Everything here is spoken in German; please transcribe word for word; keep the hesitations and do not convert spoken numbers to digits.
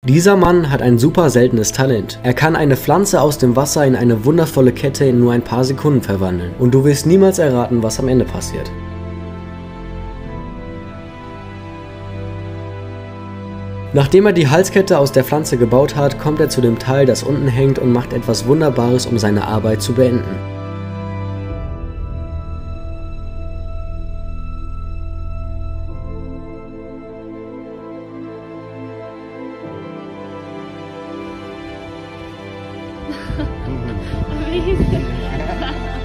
Dieser Mann hat ein super seltenes Talent. Er kann eine Pflanze aus dem Wasser in eine wundervolle Kette in nur ein paar Sekunden verwandeln. Und du wirst niemals erraten, was am Ende passiert. Nachdem er die Halskette aus der Pflanze gebaut hat, kommt er zu dem Teil, das unten hängt und macht etwas Wunderbares, um seine Arbeit zu beenden. Amazing.